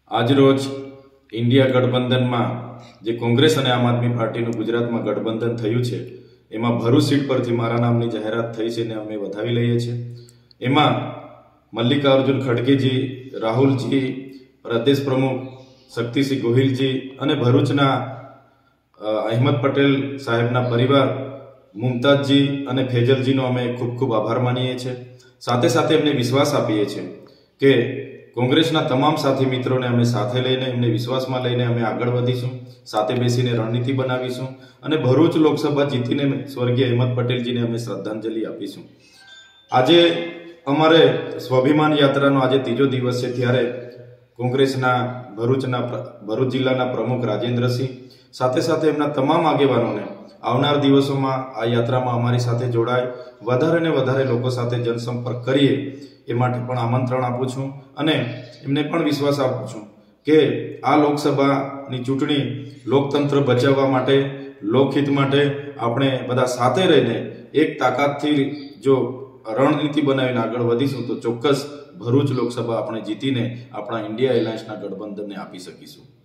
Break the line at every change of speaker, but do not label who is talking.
આજરોજ ઇન્ડિયા ગઠબંધનમાં જે કોંગ્રેસ અને આમ આદમી પાર્ટીનું ગુજરાતમાં ગઠબંધન થયું છે એમાં ભરૂચ સીટ પરથી મારા નામની જાહેરાત થઈ છે ને અમે વધાવી લઈએ છીએ। એમાં મલ્લિકાર્જુન ખડગેજી, રાહુલજી, પ્રદેશ પ્રમુખ શક્તિસિંહ ગોહિલજી અને ભરૂચના અહેમદ પટેલ સાહેબના પરિવાર મુમતાજજી અને ફેજલજીનો અમે ખૂબ ખૂબ આભાર માનીએ છીએ। સાથે સાથે એમને વિશ્વાસ આપીએ છીએ કે કોંગ્રેસના તમામ સાથી મિત્રોને અમે સાથે લઈને એમને વિશ્વાસમાં લઈને અમે આગળ વધીશું, સાથે બેસીને રણનીતિ બનાવીશું અને ભરૂચ લોકસભા જીતીને સ્વર્ગીય અહેમદ પટેલજીને અમે શ્રદ્ધાંજલિ આપીશું। આજે અમારે સ્વાભિમાન યાત્રાનો આજે ત્રીજો દિવસ છે, ત્યારે કોંગ્રેસના ભરૂચ જિલ્લાના પ્રમુખ રાજેન્દ્રસિંહ સાથે સાથે એમના તમામ આગેવાનોને આવનાર દિવસોમાં આ યાત્રામાં અમારી સાથે જોડાય, વધારે ને વધારે લોકો સાથે જનસંપર્ક કરીએ એ માટે પણ આમંત્રણ આપું છું અને એમને પણ વિશ્વાસ આપું છું કે આ લોકસભાની ચૂંટણી લોકતંત્ર બચાવવા માટે, લોકહિત માટે આપણે બધા સાથે રહીને એક તાકાતથી જો રણનીતિ બનાવીને આગળ વધીશું તો ચોક્કસ ભરૂચ લોકસભા આપણે જીતીને આપણા ઇન્ડિયા એલાયન્સના ગઠબંધનને આપી શકીશું।